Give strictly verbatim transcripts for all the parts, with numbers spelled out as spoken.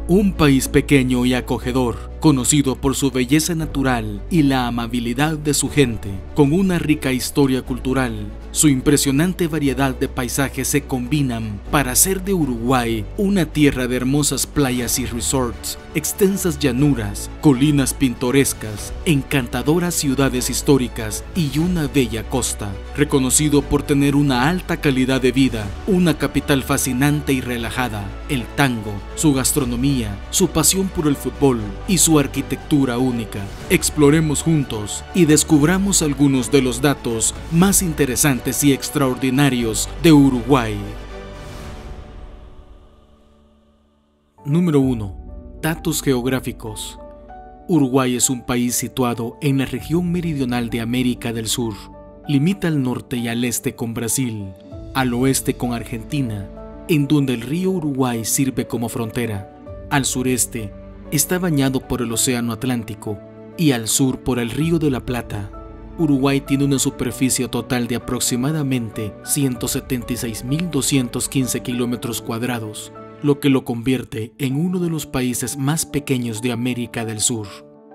Un país pequeño y acogedor, conocido por su belleza natural y la amabilidad de su gente, con una rica historia cultural. Su impresionante variedad de paisajes se combinan para hacer de Uruguay una tierra de hermosas playas y resorts, extensas llanuras, colinas pintorescas, encantadoras ciudades históricas y una bella costa. Reconocido por tener una alta calidad de vida, una capital fascinante y relajada, el tango, su gastronomía, su pasión por el fútbol y su arquitectura única. Exploremos juntos y descubramos algunos de los datos más interesantes y extraordinarios de Uruguay. Número uno. Datos geográficos. Uruguay es un país situado en la región meridional de América del Sur. Limita al norte y al este con Brasil, al oeste con Argentina, en donde el río Uruguay sirve como frontera. Al sureste está bañado por el Océano Atlántico y al sur por el Río de la Plata. Uruguay tiene una superficie total de aproximadamente ciento setenta y seis mil doscientos quince kilómetros cuadrados, lo que lo convierte en uno de los países más pequeños de América del Sur.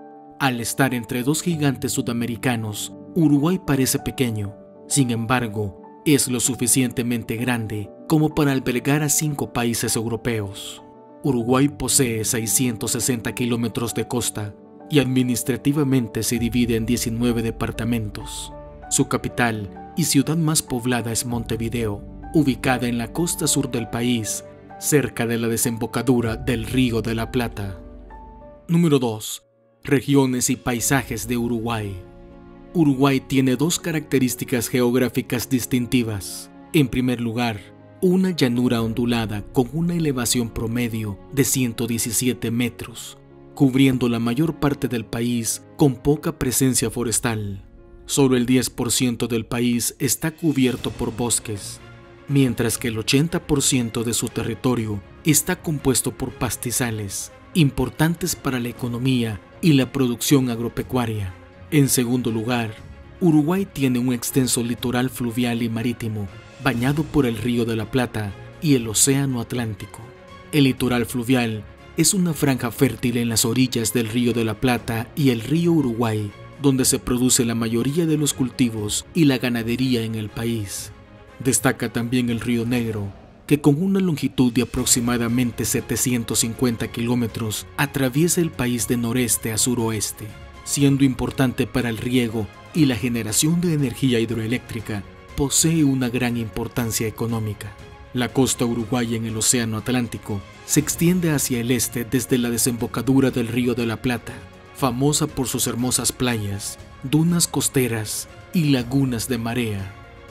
Al estar entre dos gigantes sudamericanos, Uruguay parece pequeño, sin embargo, es lo suficientemente grande como para albergar a cinco países europeos. Uruguay posee seiscientos sesenta kilómetros de costa y administrativamente se divide en diecinueve departamentos. Su capital y ciudad más poblada es Montevideo, ubicada en la costa sur del país, cerca de la desembocadura del Río de la Plata. Número dos. Regiones y paisajes de Uruguay. Uruguay tiene dos características geográficas distintivas. En primer lugar, una llanura ondulada con una elevación promedio de ciento diecisiete metros, cubriendo la mayor parte del país con poca presencia forestal. Solo el diez por ciento del país está cubierto por bosques, mientras que el ochenta por ciento de su territorio está compuesto por pastizales, importantes para la economía y la producción agropecuaria. En segundo lugar, Uruguay tiene un extenso litoral fluvial y marítimo, bañado por el Río de la Plata y el Océano Atlántico. El litoral fluvial es una franja fértil en las orillas del Río de la Plata y el río Uruguay, donde se produce la mayoría de los cultivos y la ganadería en el país. Destaca también el Río Negro, que con una longitud de aproximadamente setecientos cincuenta kilómetros atraviesa el país de noreste a suroeste, siendo importante para el riego y la generación de energía hidroeléctrica. Posee una gran importancia económica. La costa uruguaya en el Océano Atlántico se extiende hacia el este desde la desembocadura del Río de la Plata, famosa por sus hermosas playas, dunas costeras y lagunas de marea.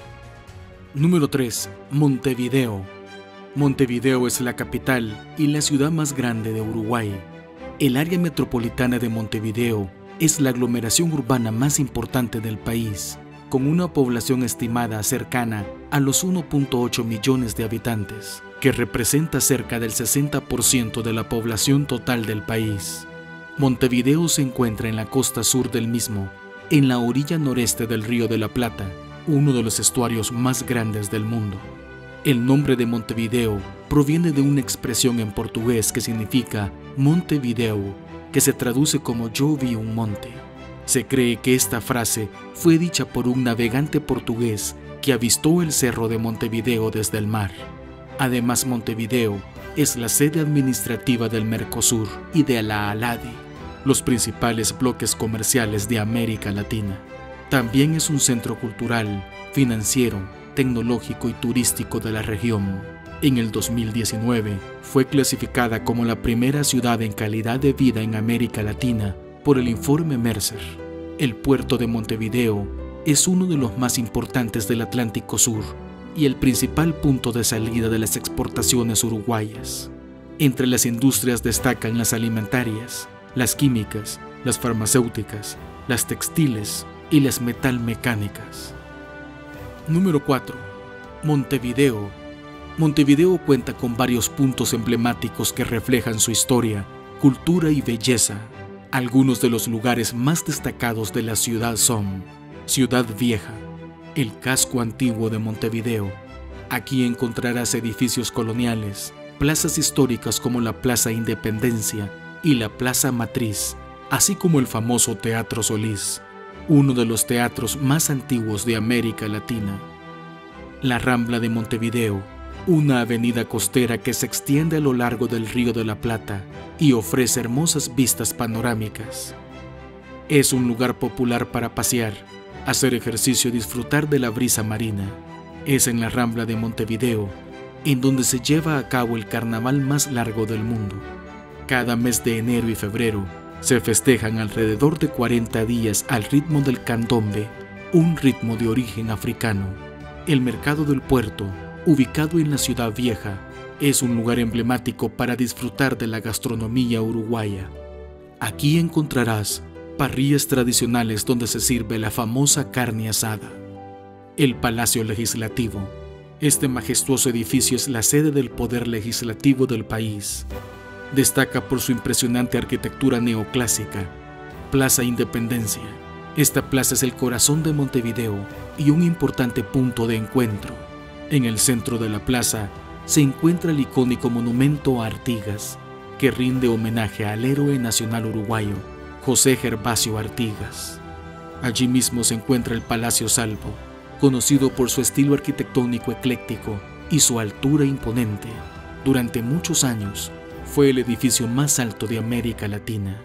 Número tres. Montevideo. Montevideo es la capital y la ciudad más grande de Uruguay. El área metropolitana de Montevideo es la aglomeración urbana más importante del país, con una población estimada cercana a los uno punto ocho millones de habitantes, que representa cerca del sesenta por ciento de la población total del país. Montevideo se encuentra en la costa sur del mismo, en la orilla noreste del Río de la Plata, uno de los estuarios más grandes del mundo. El nombre de Montevideo proviene de una expresión en portugués que significa Montevideo, que se traduce como yo vi un monte. Se cree que esta frase fue dicha por un navegante portugués que avistó el cerro de Montevideo desde el mar. Además, Montevideo es la sede administrativa del Mercosur y de la ALADI, los principales bloques comerciales de América Latina. También es un centro cultural, financiero, tecnológico y turístico de la región. En el dos mil diecinueve fue clasificada como la primera ciudad en calidad de vida en América Latina por el informe Mercer. El puerto de Montevideo es uno de los más importantes del Atlántico Sur y el principal punto de salida de las exportaciones uruguayas. Entre las industrias destacan las alimentarias, las químicas, las farmacéuticas, las textiles y las metalmecánicas. Número cuatro. Montevideo. Montevideo cuenta con varios puntos emblemáticos que reflejan su historia, cultura y belleza. Algunos de los lugares más destacados de la ciudad son Ciudad Vieja, el casco antiguo de Montevideo. Aquí encontrarás edificios coloniales, plazas históricas como la Plaza Independencia y la Plaza Matriz, así como el famoso Teatro Solís, uno de los teatros más antiguos de América Latina. La Rambla de Montevideo, una avenida costera que se extiende a lo largo del Río de la Plata y ofrece hermosas vistas panorámicas. Es un lugar popular para pasear, hacer ejercicio y disfrutar de la brisa marina. Es en la Rambla de Montevideo en donde se lleva a cabo el carnaval más largo del mundo. Cada mes de enero y febrero se festejan alrededor de cuarenta días al ritmo del candombe, un ritmo de origen africano. El Mercado del Puerto, ubicado en la Ciudad Vieja, es un lugar emblemático para disfrutar de la gastronomía uruguaya. Aquí encontrarás parrillas tradicionales donde se sirve la famosa carne asada. El Palacio Legislativo. Este majestuoso edificio es la sede del poder legislativo del país. Destaca por su impresionante arquitectura neoclásica. Plaza Independencia. Esta plaza es el corazón de Montevideo y un importante punto de encuentro. En el centro de la plaza se encuentra el icónico monumento a Artigas, que rinde homenaje al héroe nacional uruguayo, José Gervasio Artigas. Allí mismo se encuentra el Palacio Salvo, conocido por su estilo arquitectónico ecléctico y su altura imponente. Durante muchos años fue el edificio más alto de América Latina.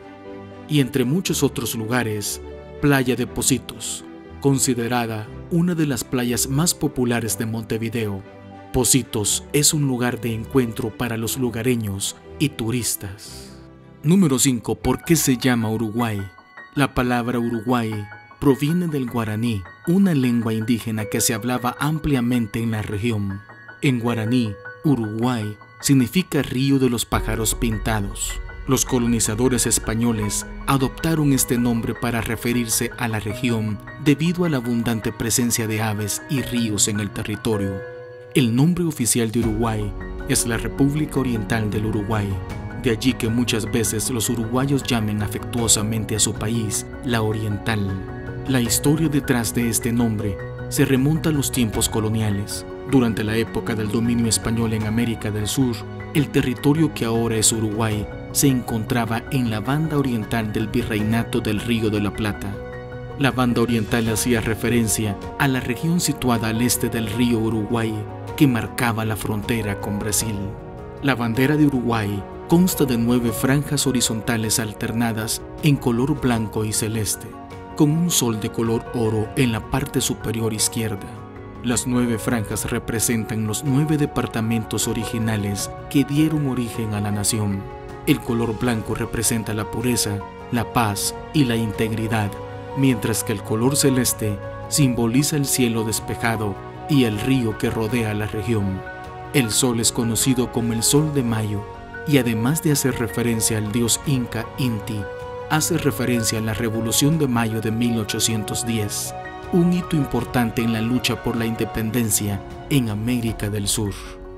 Y entre muchos otros lugares, Playa de Pocitos, considerada una de las playas más populares de Montevideo. Pocitos es un lugar de encuentro para los lugareños y turistas. Número cinco. ¿Por qué se llama Uruguay? La palabra Uruguay proviene del guaraní, una lengua indígena que se hablaba ampliamente en la región. En guaraní, Uruguay significa río de los pájaros pintados. Los colonizadores españoles adoptaron este nombre para referirse a la región debido a la abundante presencia de aves y ríos en el territorio. El nombre oficial de Uruguay es la República Oriental del Uruguay. De allí que muchas veces los uruguayos llamen afectuosamente a su país la Oriental. La historia detrás de este nombre se remonta a los tiempos coloniales. Durante la época del dominio español en América del Sur, el territorio que ahora es Uruguay se encontraba en la banda oriental del Virreinato del Río de la Plata. La banda oriental hacía referencia a la región situada al este del río Uruguay, que marcaba la frontera con Brasil. La bandera de Uruguay consta de nueve franjas horizontales alternadas en color blanco y celeste, con un sol de color oro en la parte superior izquierda. Las nueve franjas representan los nueve departamentos originales que dieron origen a la nación. El color blanco representa la pureza, la paz y la integridad, mientras que el color celeste simboliza el cielo despejado y el río que rodea la región. El sol es conocido como el Sol de Mayo y además de hacer referencia al dios inca Inti, hace referencia a la Revolución de Mayo de mil ochocientos diez, un hito importante en la lucha por la independencia en América del Sur.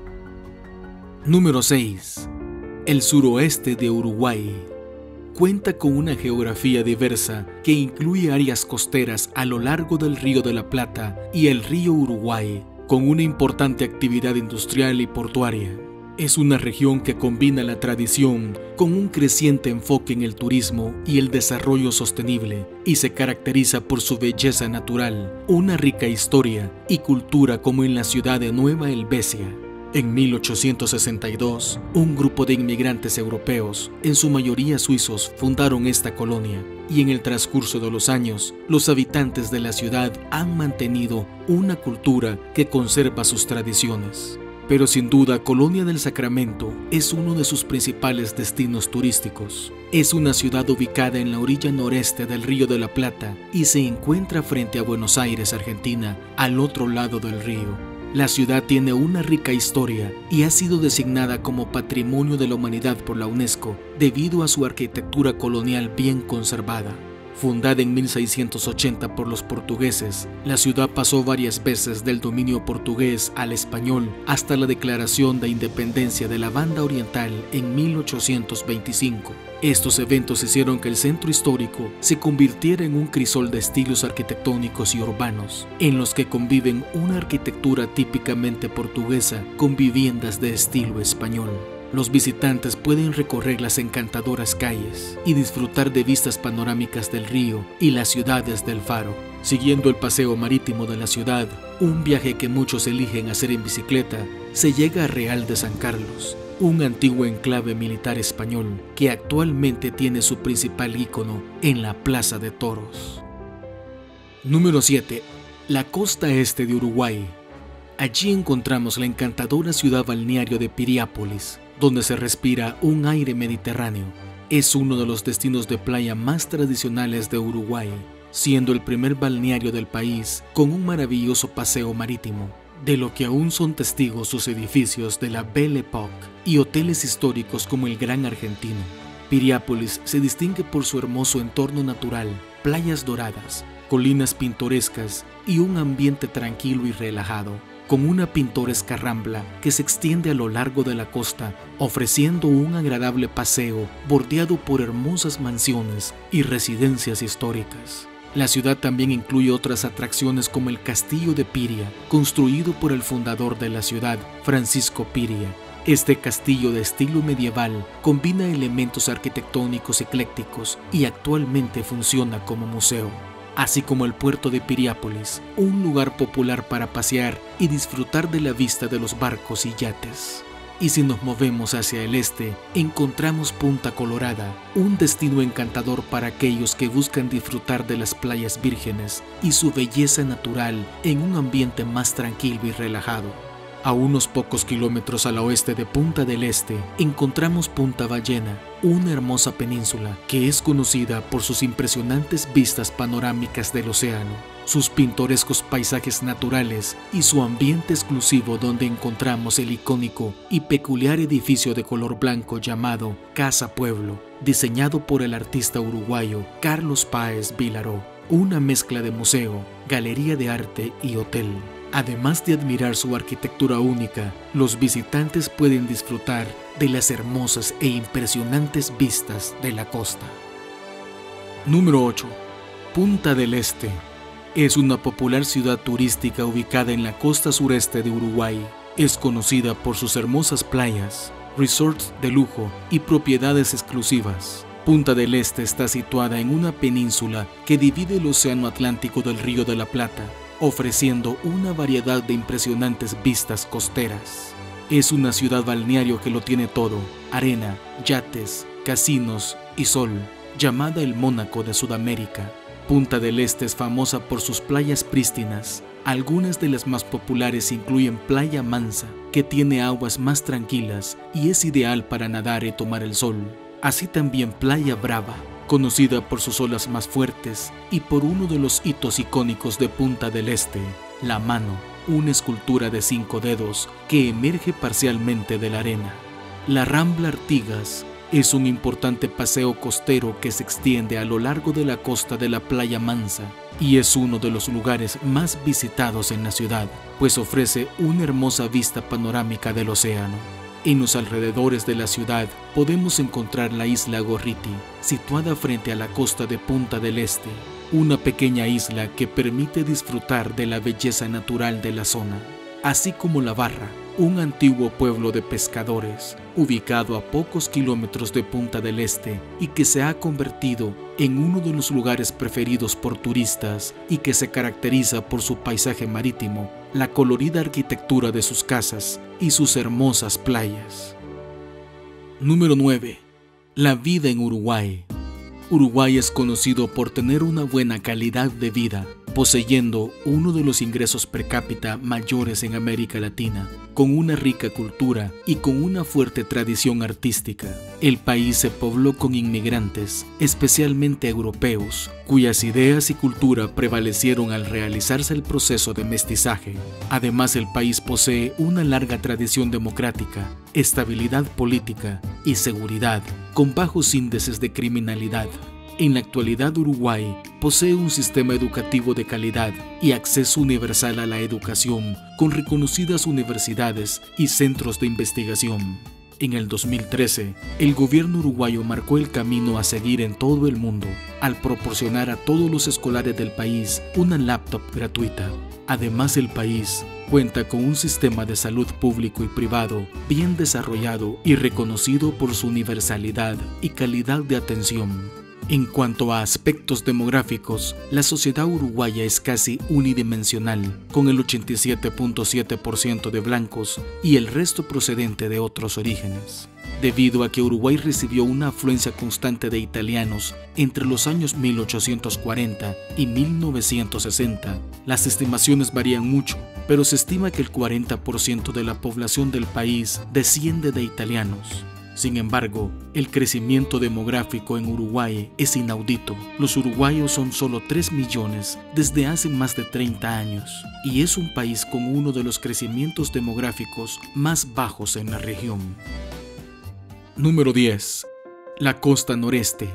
Número seis. El suroeste de Uruguay. Cuenta con una geografía diversa que incluye áreas costeras a lo largo del Río de la Plata y el río Uruguay, con una importante actividad industrial y portuaria. Es una región que combina la tradición con un creciente enfoque en el turismo y el desarrollo sostenible, y se caracteriza por su belleza natural, una rica historia y cultura como en la ciudad de Nueva Helvecia. En mil ochocientos sesenta y dos, un grupo de inmigrantes europeos, en su mayoría suizos, fundaron esta colonia, y en el transcurso de los años, los habitantes de la ciudad han mantenido una cultura que conserva sus tradiciones. Pero sin duda, Colonia del Sacramento es uno de sus principales destinos turísticos. Es una ciudad ubicada en la orilla noreste del Río de la Plata y se encuentra frente a Buenos Aires, Argentina, al otro lado del río. La ciudad tiene una rica historia y ha sido designada como Patrimonio de la Humanidad por la UNESCO debido a su arquitectura colonial bien conservada. Fundada en mil seiscientos ochenta por los portugueses, la ciudad pasó varias veces del dominio portugués al español hasta la declaración de independencia de la Banda Oriental en mil ochocientos veinticinco. Estos eventos hicieron que el centro histórico se convirtiera en un crisol de estilos arquitectónicos y urbanos, en los que conviven una arquitectura típicamente portuguesa con viviendas de estilo español. Los visitantes pueden recorrer las encantadoras calles y disfrutar de vistas panorámicas del río y las ciudades del faro. Siguiendo el paseo marítimo de la ciudad, un viaje que muchos eligen hacer en bicicleta, se llega a Real de San Carlos, un antiguo enclave militar español que actualmente tiene su principal ícono en la Plaza de Toros. Número siete. La costa este de Uruguay. Allí encontramos la encantadora ciudad balneario de Piriápolis, donde se respira un aire mediterráneo. Es uno de los destinos de playa más tradicionales de Uruguay, siendo el primer balneario del país con un maravilloso paseo marítimo, de lo que aún son testigos sus edificios de la Belle Époque y hoteles históricos como el Gran Argentino. Piriápolis se distingue por su hermoso entorno natural, playas doradas, colinas pintorescas y un ambiente tranquilo y relajado, con una pintoresca rambla que se extiende a lo largo de la costa, ofreciendo un agradable paseo bordeado por hermosas mansiones y residencias históricas. La ciudad también incluye otras atracciones como el Castillo de Piria, construido por el fundador de la ciudad, Francisco Piria. Este castillo de estilo medieval combina elementos arquitectónicos eclécticos y actualmente funciona como museo, así como el puerto de Piriápolis, un lugar popular para pasear y disfrutar de la vista de los barcos y yates. Y si nos movemos hacia el este, encontramos Punta Colorada, un destino encantador para aquellos que buscan disfrutar de las playas vírgenes y su belleza natural en un ambiente más tranquilo y relajado. A unos pocos kilómetros al oeste de Punta del Este, encontramos Punta Ballena, una hermosa península que es conocida por sus impresionantes vistas panorámicas del océano, sus pintorescos paisajes naturales y su ambiente exclusivo, donde encontramos el icónico y peculiar edificio de color blanco llamado Casa Pueblo, diseñado por el artista uruguayo Carlos Páez Vilaró, una mezcla de museo, galería de arte y hotel. Además de admirar su arquitectura única, los visitantes pueden disfrutar de las hermosas e impresionantes vistas de la costa. Número ocho. Punta del Este. Es una popular ciudad turística ubicada en la costa sureste de Uruguay. Es conocida por sus hermosas playas, resorts de lujo y propiedades exclusivas. Punta del Este está situada en una península que divide el océano Atlántico del Río de la Plata, ofreciendo una variedad de impresionantes vistas costeras. Es una ciudad balneario que lo tiene todo: arena, yates, casinos y sol, llamada el Mónaco de Sudamérica. Punta del Este es famosa por sus playas prístinas. Algunas de las más populares incluyen Playa Mansa, que tiene aguas más tranquilas y es ideal para nadar y tomar el sol. Así también Playa Brava, conocida por sus olas más fuertes y por uno de los hitos icónicos de Punta del Este, la mano, una escultura de cinco dedos que emerge parcialmente de la arena. La Rambla Artigas es un importante paseo costero que se extiende a lo largo de la costa de la Playa Mansa y es uno de los lugares más visitados en la ciudad, pues ofrece una hermosa vista panorámica del océano. En los alrededores de la ciudad podemos encontrar la isla Gorriti, situada frente a la costa de Punta del Este, una pequeña isla que permite disfrutar de la belleza natural de la zona, así como La Barra, un antiguo pueblo de pescadores, ubicado a pocos kilómetros de Punta del Este y que se ha convertido en uno de los lugares preferidos por turistas y que se caracteriza por su paisaje marítimo, la colorida arquitectura de sus casas y sus hermosas playas. Número nueve. La vida en Uruguay. Uruguay es conocido por tener una buena calidad de vida, poseyendo uno de los ingresos per cápita mayores en América Latina, con una rica cultura y con una fuerte tradición artística. El país se pobló con inmigrantes, especialmente europeos, cuyas ideas y cultura prevalecieron al realizarse el proceso de mestizaje. Además, el país posee una larga tradición democrática, estabilidad política y seguridad, con bajos índices de criminalidad. En la actualidad, Uruguay posee un sistema educativo de calidad y acceso universal a la educación, con reconocidas universidades y centros de investigación. En el dos mil trece, el gobierno uruguayo marcó el camino a seguir en todo el mundo, al proporcionar a todos los escolares del país una laptop gratuita. Además, el país Cuenta con un sistema de salud público y privado bien desarrollado y reconocido por su universalidad y calidad de atención. En cuanto a aspectos demográficos, la sociedad uruguaya es casi unidimensional, con el ochenta y siete punto siete por ciento de blancos y el resto procedente de otros orígenes. Debido a que Uruguay recibió una afluencia constante de italianos entre los años mil ochocientos cuarenta y mil novecientos sesenta, las estimaciones varían mucho, pero se estima que el cuarenta por ciento de la población del país desciende de italianos. Sin embargo, el crecimiento demográfico en Uruguay es inaudito. Los uruguayos son solo tres millones desde hace más de treinta años, y es un país con uno de los crecimientos demográficos más bajos en la región. Número diez. La costa noreste.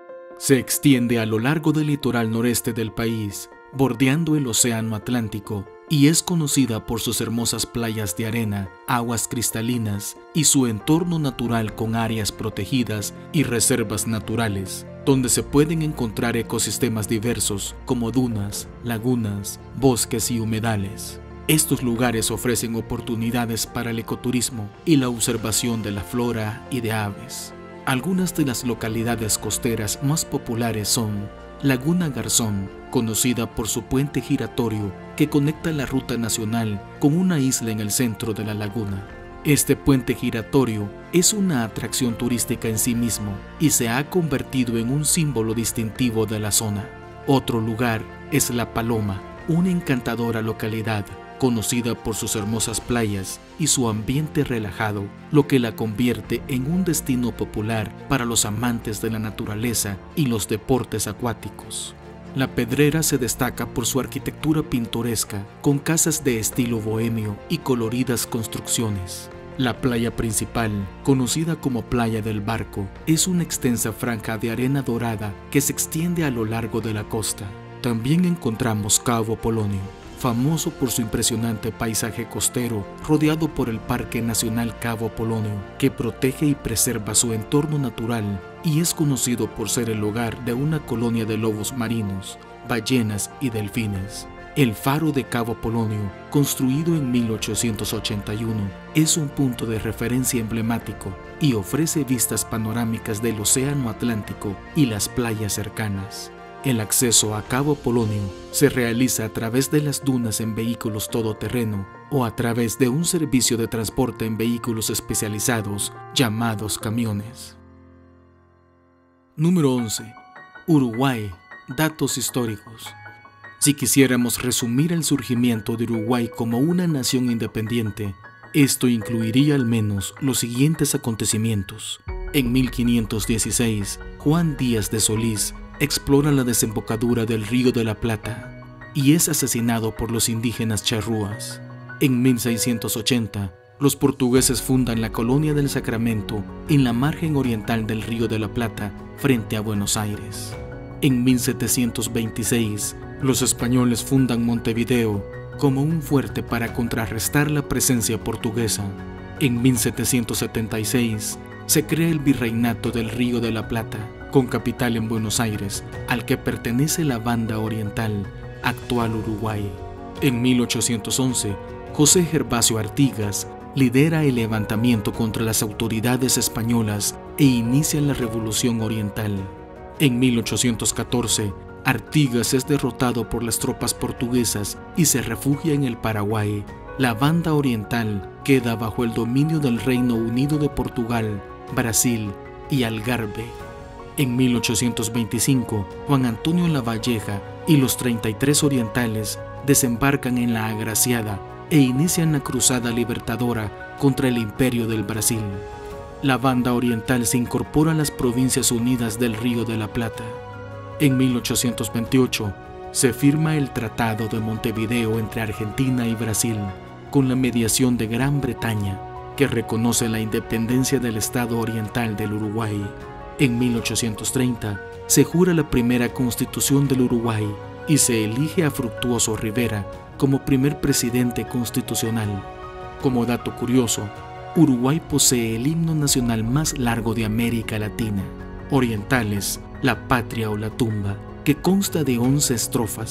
Se extiende a lo largo del litoral noreste del país, bordeando el Océano Atlántico, y es conocida por sus hermosas playas de arena, aguas cristalinas y su entorno natural con áreas protegidas y reservas naturales, donde se pueden encontrar ecosistemas diversos como dunas, lagunas, bosques y humedales. Estos lugares ofrecen oportunidades para el ecoturismo y la observación de la flora y de aves. Algunas de las localidades costeras más populares son Laguna Garzón, conocida por su puente giratorio que conecta la ruta nacional con una isla en el centro de la laguna. Este puente giratorio es una atracción turística en sí mismo y se ha convertido en un símbolo distintivo de la zona. Otro lugar es La Paloma, una encantadora localidad conocida por sus hermosas playas y su ambiente relajado, lo que la convierte en un destino popular para los amantes de la naturaleza y los deportes acuáticos. La Pedrera se destaca por su arquitectura pintoresca, con casas de estilo bohemio y coloridas construcciones. La playa principal, conocida como Playa del Barco, es una extensa franja de arena dorada que se extiende a lo largo de la costa. También encontramos Cabo Polonio, famoso por su impresionante paisaje costero, rodeado por el Parque Nacional Cabo Polonio, que protege y preserva su entorno natural y es conocido por ser el hogar de una colonia de lobos marinos, ballenas y delfines. El faro de Cabo Polonio, construido en mil ochocientos ochenta y uno, es un punto de referencia emblemático y ofrece vistas panorámicas del Océano Atlántico y las playas cercanas. El acceso a Cabo Polonio se realiza a través de las dunas en vehículos todoterreno o a través de un servicio de transporte en vehículos especializados llamados camiones. Número once. Uruguay. Datos históricos. Si quisiéramos resumir el surgimiento de Uruguay como una nación independiente, esto incluiría al menos los siguientes acontecimientos. En mil quinientos dieciséis, Juan Díaz de Solís explora la desembocadura del Río de la Plata y es asesinado por los indígenas charrúas. En mil seiscientos ochenta, los portugueses fundan la colonia del Sacramento en la margen oriental del Río de la Plata, frente a Buenos Aires. En mil setecientos veintiséis, los españoles fundan Montevideo como un fuerte para contrarrestar la presencia portuguesa. En mil setecientos setenta y seis, se crea el Virreinato del Río de la Plata, con capital en Buenos Aires, al que pertenece la Banda Oriental, actual Uruguay. En mil ochocientos once, José Gervasio Artigas lidera el levantamiento contra las autoridades españolas e inicia la Revolución Oriental. En mil ochocientos catorce, Artigas es derrotado por las tropas portuguesas y se refugia en el Paraguay. La Banda Oriental queda bajo el dominio del Reino Unido de Portugal, Brasil y Algarve. En mil ochocientos veinticinco, Juan Antonio Lavalleja y los treinta y tres orientales desembarcan en la Agraciada e inician la cruzada libertadora contra el Imperio del Brasil. La Banda Oriental se incorpora a las Provincias Unidas del Río de la Plata. En mil ochocientos veintiocho, se firma el Tratado de Montevideo entre Argentina y Brasil, con la mediación de Gran Bretaña, que reconoce la independencia del Estado Oriental del Uruguay. En mil ochocientos treinta, se jura la primera Constitución del Uruguay y se elige a Fructuoso Rivera como primer presidente constitucional. Como dato curioso, Uruguay posee el himno nacional más largo de América Latina, Orientales, la Patria o la Tumba, que consta de once estrofas,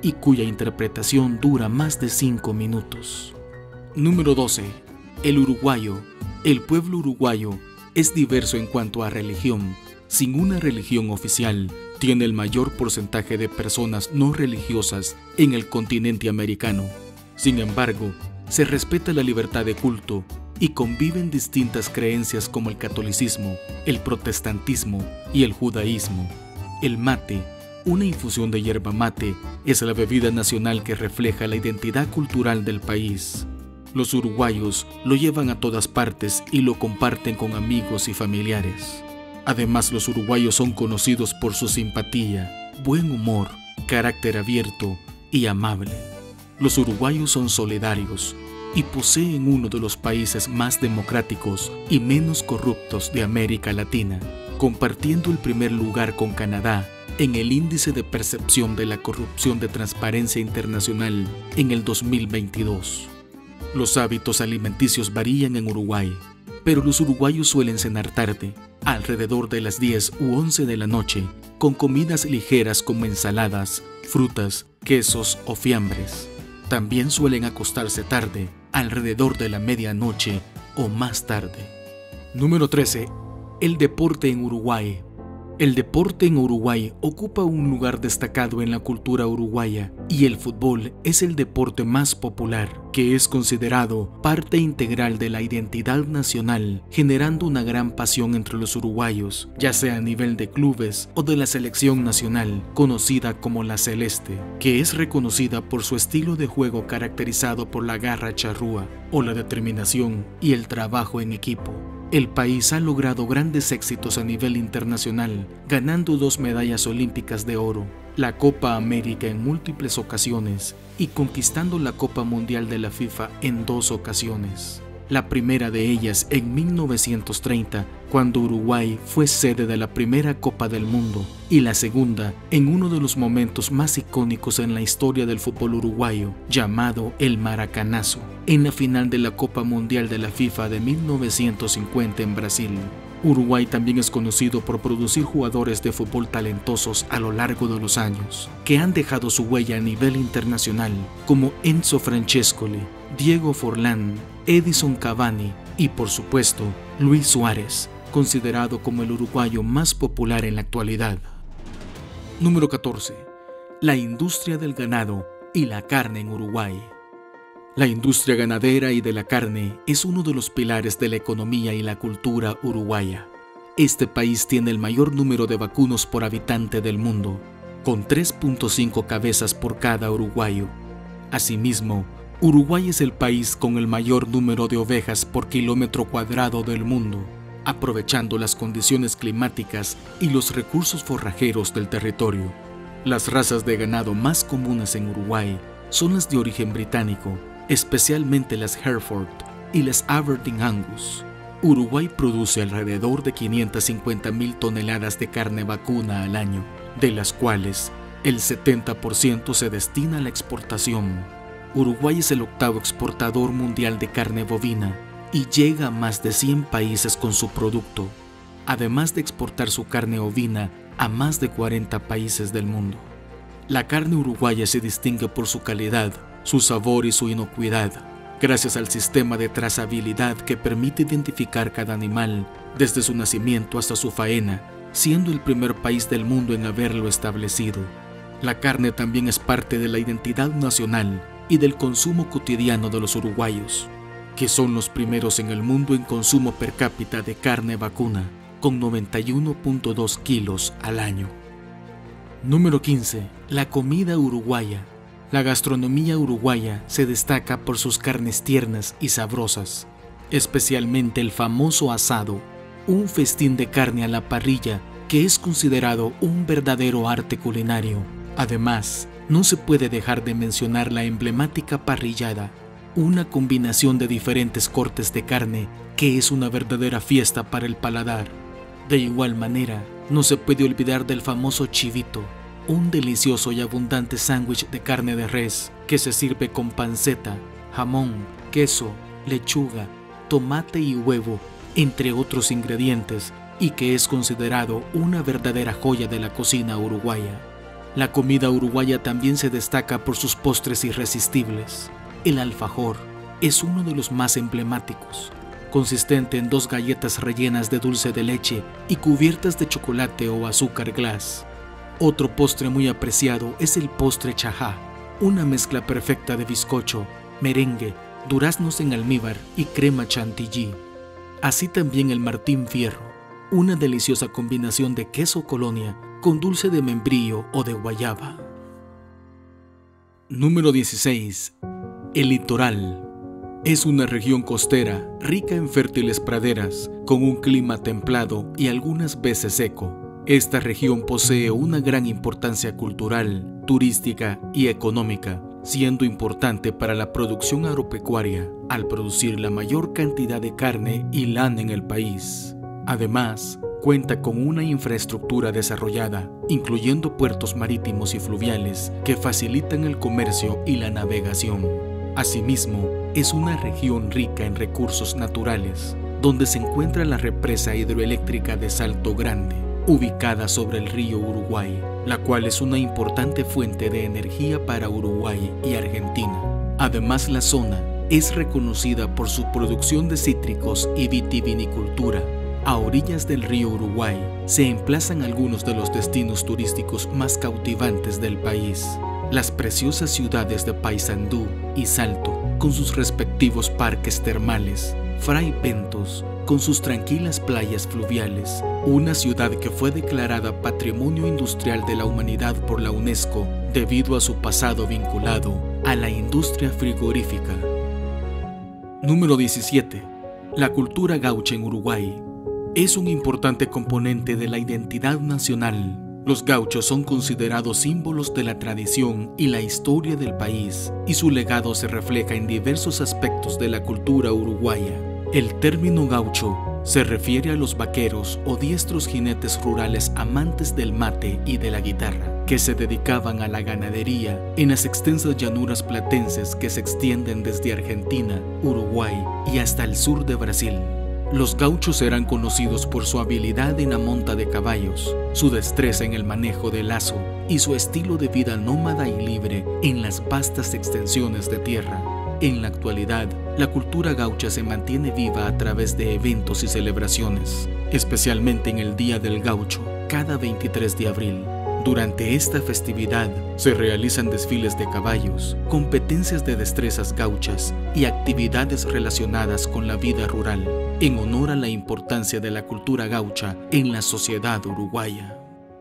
y cuya interpretación dura más de cinco minutos. Número doce. El uruguayo. El pueblo uruguayo es diverso en cuanto a religión. Sin una religión oficial, tiene el mayor porcentaje de personas no religiosas en el continente americano. Sin embargo, se respeta la libertad de culto y conviven distintas creencias como el catolicismo, el protestantismo y el judaísmo. El mate, una infusión de yerba mate, es la bebida nacional que refleja la identidad cultural del país. Los uruguayos lo llevan a todas partes y lo comparten con amigos y familiares. Además, los uruguayos son conocidos por su simpatía, buen humor, carácter abierto y amable. Los uruguayos son solidarios y poseen uno de los países más democráticos y menos corruptos de América Latina, compartiendo el primer lugar con Canadá en el índice de percepción de la corrupción de Transparencia Internacional en el dos mil veintidós. Los hábitos alimenticios varían en Uruguay, pero los uruguayos suelen cenar tarde, alrededor de las diez u once de la noche, con comidas ligeras como ensaladas, frutas, quesos o fiambres. También suelen acostarse tarde, alrededor de la medianoche o más tarde. Número trece. El deporte en Uruguay. El deporte en Uruguay ocupa un lugar destacado en la cultura uruguaya y el fútbol es el deporte más popular, que es considerado parte integral de la identidad nacional, generando una gran pasión entre los uruguayos, ya sea a nivel de clubes o de la selección nacional, conocida como la Celeste, que es reconocida por su estilo de juego caracterizado por la garra charrúa o la determinación y el trabajo en equipo. El país ha logrado grandes éxitos a nivel internacional, ganando dos medallas olímpicas de oro, la Copa América en múltiples ocasiones y conquistando la Copa Mundial de la FIFA en dos ocasiones. La primera de ellas en mil novecientos treinta, cuando Uruguay fue sede de la primera Copa del Mundo, y la segunda en uno de los momentos más icónicos en la historia del fútbol uruguayo, llamado el Maracanazo, en la final de la Copa Mundial de la FIFA de mil novecientos cincuenta en Brasil. Uruguay también es conocido por producir jugadores de fútbol talentosos a lo largo de los años, que han dejado su huella a nivel internacional, como Enzo Francescoli, Diego Forlán, Edison Cavani y, por supuesto, Luis Suárez, considerado como el uruguayo más popular en la actualidad. Número catorce. La industria del ganado y la carne en Uruguay. La industria ganadera y de la carne es uno de los pilares de la economía y la cultura uruguaya. Este país tiene el mayor número de vacunos por habitante del mundo, con tres punto cinco cabezas por cada uruguayo. Asimismo, Uruguay es el país con el mayor número de ovejas por kilómetro cuadrado del mundo, aprovechando las condiciones climáticas y los recursos forrajeros del territorio. Las razas de ganado más comunes en Uruguay son las de origen británico, especialmente las Hereford y las Aberdeen Angus. Uruguay produce alrededor de quinientas cincuenta mil toneladas de carne vacuna al año, de las cuales el setenta por ciento se destina a la exportación. Uruguay es el octavo exportador mundial de carne bovina y llega a más de cien países con su producto, además de exportar su carne ovina a más de cuarenta países del mundo. La carne uruguaya se distingue por su calidad, su sabor y su inocuidad, gracias al sistema de trazabilidad que permite identificar cada animal desde su nacimiento hasta su faena, siendo el primer país del mundo en haberlo establecido. La carne también es parte de la identidad nacional y del consumo cotidiano de los uruguayos, que son los primeros en el mundo en consumo per cápita de carne vacuna, con noventa y uno punto dos kilos al año. Número quince. La comida uruguaya. La gastronomía uruguaya se destaca por sus carnes tiernas y sabrosas, especialmente el famoso asado, un festín de carne a la parrilla que es considerado un verdadero arte culinario. Además, no se puede dejar de mencionar la emblemática parrillada, una combinación de diferentes cortes de carne que es una verdadera fiesta para el paladar. De igual manera, no se puede olvidar del famoso chivito, un delicioso y abundante sándwich de carne de res que se sirve con panceta, jamón, queso, lechuga, tomate y huevo, entre otros ingredientes, y que es considerado una verdadera joya de la cocina uruguaya. La comida uruguaya también se destaca por sus postres irresistibles. El alfajor es uno de los más emblemáticos, consistente en dos galletas rellenas de dulce de leche y cubiertas de chocolate o azúcar glass. Otro postre muy apreciado es el postre chajá, una mezcla perfecta de bizcocho, merengue, duraznos en almíbar y crema chantilly. Así también el Martín Fierro, una deliciosa combinación de queso colonia con dulce de membrillo o de guayaba. Número dieciséis. El litoral. Es una región costera, rica en fértiles praderas, con un clima templado y algunas veces seco. Esta región posee una gran importancia cultural, turística y económica, siendo importante para la producción agropecuaria, al producir la mayor cantidad de carne y lana en el país. Además, cuenta con una infraestructura desarrollada, incluyendo puertos marítimos y fluviales que facilitan el comercio y la navegación. Asimismo, es una región rica en recursos naturales, donde se encuentra la represa hidroeléctrica de Salto Grande, ubicada sobre el río Uruguay, la cual es una importante fuente de energía para Uruguay y Argentina. Además, la zona es reconocida por su producción de cítricos y vitivinicultura. A orillas del río Uruguay se emplazan algunos de los destinos turísticos más cautivantes del país. Las preciosas ciudades de Paysandú y Salto, con sus respectivos parques termales, Fray Bentos, con sus tranquilas playas fluviales, una ciudad que fue declarada Patrimonio Industrial de la Humanidad por la UNESCO debido a su pasado vinculado a la industria frigorífica. Número diecisiete. La cultura gaucha en Uruguay. Es un importante componente de la identidad nacional. Los gauchos son considerados símbolos de la tradición y la historia del país, y su legado se refleja en diversos aspectos de la cultura uruguaya. El término gaucho se refiere a los vaqueros o diestros jinetes rurales amantes del mate y de la guitarra, que se dedicaban a la ganadería en las extensas llanuras platenses que se extienden desde Argentina, Uruguay y hasta el sur de Brasil. Los gauchos eran conocidos por su habilidad en la monta de caballos, su destreza en el manejo del lazo y su estilo de vida nómada y libre en las vastas extensiones de tierra. En la actualidad, la cultura gaucha se mantiene viva a través de eventos y celebraciones, especialmente en el Día del Gaucho, cada veintitrés de abril. Durante esta festividad se realizan desfiles de caballos, competencias de destrezas gauchas y actividades relacionadas con la vida rural, en honor a la importancia de la cultura gaucha en la sociedad uruguaya.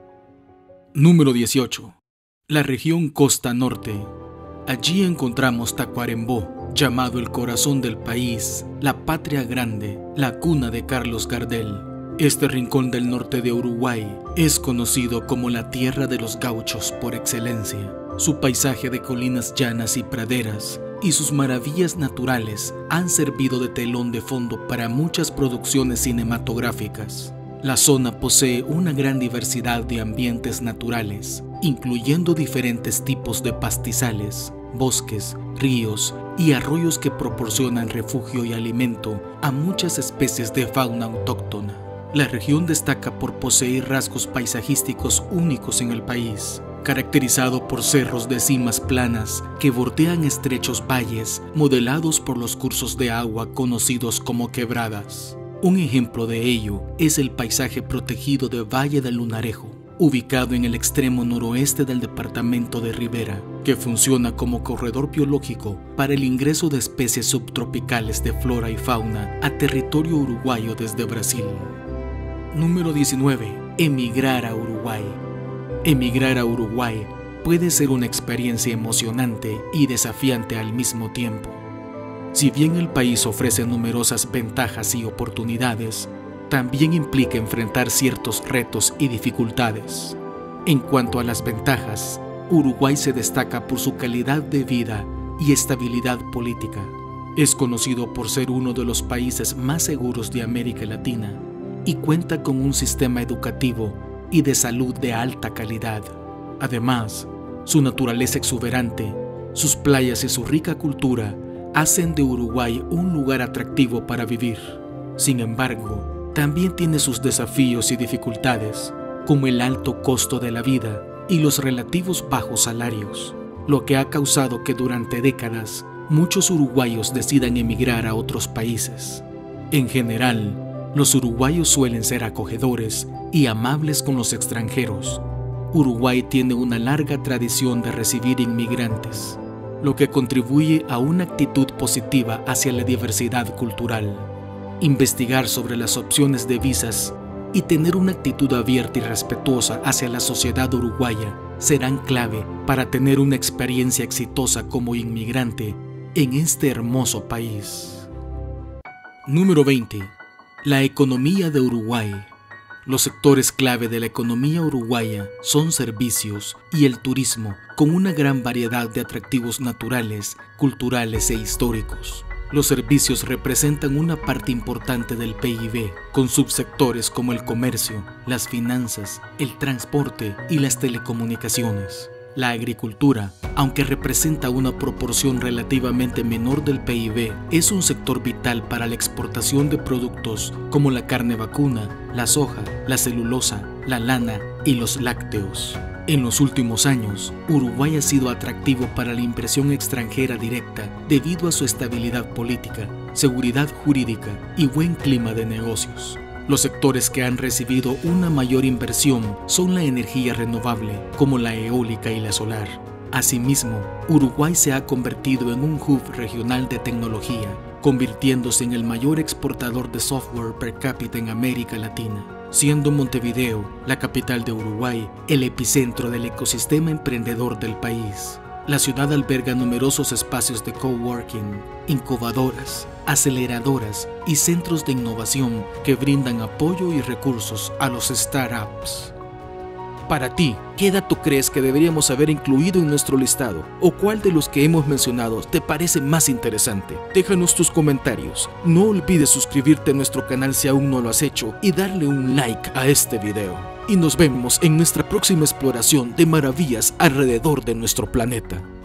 Número dieciocho. La región Costa Norte. Allí encontramos Tacuarembó, llamado el corazón del país, la patria grande, la cuna de Carlos Gardel. Este rincón del norte de Uruguay es conocido como la tierra de los gauchos por excelencia. Su paisaje de colinas llanas y praderas y sus maravillas naturales han servido de telón de fondo para muchas producciones cinematográficas. La zona posee una gran diversidad de ambientes naturales, incluyendo diferentes tipos de pastizales, bosques, ríos y arroyos que proporcionan refugio y alimento a muchas especies de fauna autóctona. La región destaca por poseer rasgos paisajísticos únicos en el país, caracterizado por cerros de cimas planas que bordean estrechos valles modelados por los cursos de agua conocidos como quebradas. Un ejemplo de ello es el paisaje protegido de Valle del Lunarejo, ubicado en el extremo noroeste del departamento de Rivera, que funciona como corredor biológico para el ingreso de especies subtropicales de flora y fauna a territorio uruguayo desde Brasil. Número diecinueve. Emigrar a Uruguay. Emigrar a Uruguay puede ser una experiencia emocionante y desafiante al mismo tiempo. Si bien el país ofrece numerosas ventajas y oportunidades, también implica enfrentar ciertos retos y dificultades. En cuanto a las ventajas, Uruguay se destaca por su calidad de vida y estabilidad política. Es conocido por ser uno de los países más seguros de América Latina y cuenta con un sistema educativo y de salud de alta calidad. Además, su naturaleza exuberante, sus playas y su rica cultura hacen de Uruguay un lugar atractivo para vivir. Sin embargo, también tiene sus desafíos y dificultades, como el alto costo de la vida y los relativos bajos salarios, lo que ha causado que durante décadas muchos uruguayos decidan emigrar a otros países. En general, los uruguayos suelen ser acogedores y amables con los extranjeros. Uruguay tiene una larga tradición de recibir inmigrantes, lo que contribuye a una actitud positiva hacia la diversidad cultural. Investigar sobre las opciones de visas y tener una actitud abierta y respetuosa hacia la sociedad uruguaya serán clave para tener una experiencia exitosa como inmigrante en este hermoso país. Número veinte. La economía de Uruguay. Los sectores clave de la economía uruguaya son servicios y el turismo, con una gran variedad de atractivos naturales, culturales e históricos. Los servicios representan una parte importante del P I B, con subsectores como el comercio, las finanzas, el transporte y las telecomunicaciones. La agricultura, aunque representa una proporción relativamente menor del P I B, es un sector vital para la exportación de productos como la carne vacuna, la soja, la celulosa, la lana y los lácteos. En los últimos años, Uruguay ha sido atractivo para la inversión extranjera directa debido a su estabilidad política, seguridad jurídica y buen clima de negocios. Los sectores que han recibido una mayor inversión son la energía renovable, como la eólica y la solar. Asimismo, Uruguay se ha convertido en un hub regional de tecnología, convirtiéndose en el mayor exportador de software per cápita en América Latina, siendo Montevideo, la capital de Uruguay, el epicentro del ecosistema emprendedor del país. La ciudad alberga numerosos espacios de coworking, incubadoras, aceleradoras y centros de innovación que brindan apoyo y recursos a los startups. Para ti, ¿qué dato crees que deberíamos haber incluido en nuestro listado? ¿O cuál de los que hemos mencionado te parece más interesante? Déjanos tus comentarios. No olvides suscribirte a nuestro canal si aún no lo has hecho y darle un like a este video. Y nos vemos en nuestra próxima exploración de maravillas alrededor de nuestro planeta.